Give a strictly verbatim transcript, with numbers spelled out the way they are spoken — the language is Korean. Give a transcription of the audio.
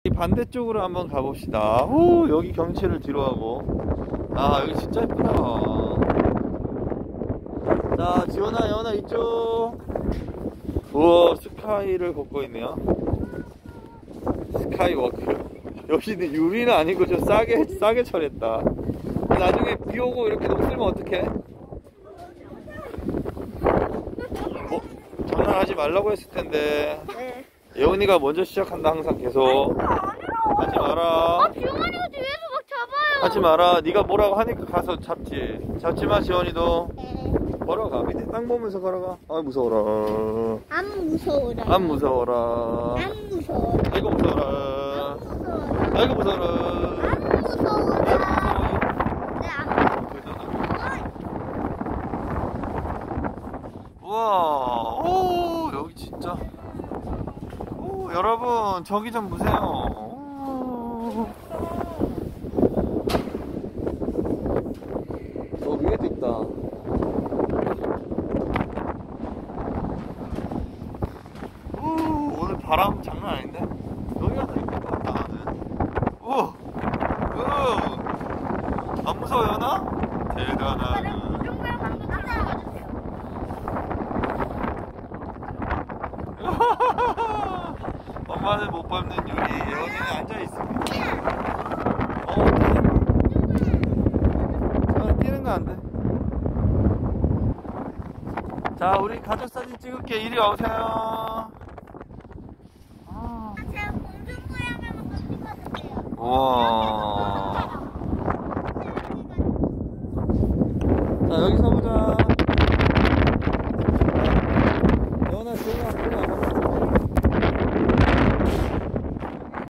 반대쪽으로 한번 가봅시다. 오, 여기 경치를 뒤로 하고. 아, 여기 진짜 예쁘다. 자, 지원아, 여원아, 이쪽. 우와, 스카이를 걷고 있네요. 스카이워크. 여기는 유리는 아니고 저 싸게, 싸게 처리했다. 나중에 비 오고 이렇게 녹슬면 어떡해? 뭐, 장난하지 말라고 했을 텐데. 네. 예원이가 먼저 시작한다, 항상 계속. 하지 마라. 아, 지원이가 뒤에서 막 잡아요. 하지 마라. 네가 뭐라고 하니까 가서 잡지. 잡지 마, 지원이도. 네. 걸어가. 밑에 땅 보면서 걸어가. 아, 무서워라. 안 무서워라. 안 무서워라. 안 무서워라. 아이고 무서워라. 안 무서워라. 아이고 무서워라. 안 무서워라. 네, 안 우와, 오, 여기 진짜. 오, 여러분, 저기 좀 보세요. 오. 저 위에도 있다. 오, 오늘 바람 장난 아닌데? 여기가 더 이쁠 것 같다, 나는. 오, 오, 안 무서워요, 나? 대단하다. 엄마는 못 밟는 유리, 예원이는 앉아있습니다. 어, 뛰는, 뛰는 거 안 돼. 자, 우리 가족 사진 찍을게. 이리 오세요. 제가 공중 모양을 한번 찍어줄게요. 우와.